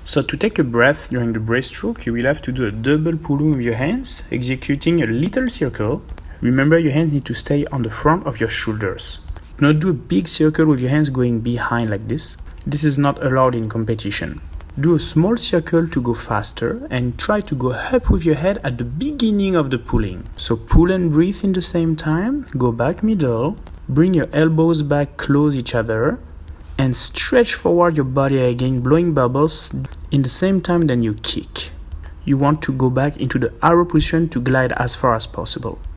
So to take a breath during the breaststroke, you will have to do a double pulling with your hands, executing a little circle. Remember, your hands need to stay on the front of your shoulders. Do not do a big circle with your hands going behind like this. This is not allowed in competition. Do a small circle to go faster and try to go up with your head at the beginning of the pulling. So pull and breathe in the same time, go back middle, bring your elbows back close each other, and stretch forward your body again, blowing bubbles in the same time then you kick. You want to go back into the arrow position to glide as far as possible.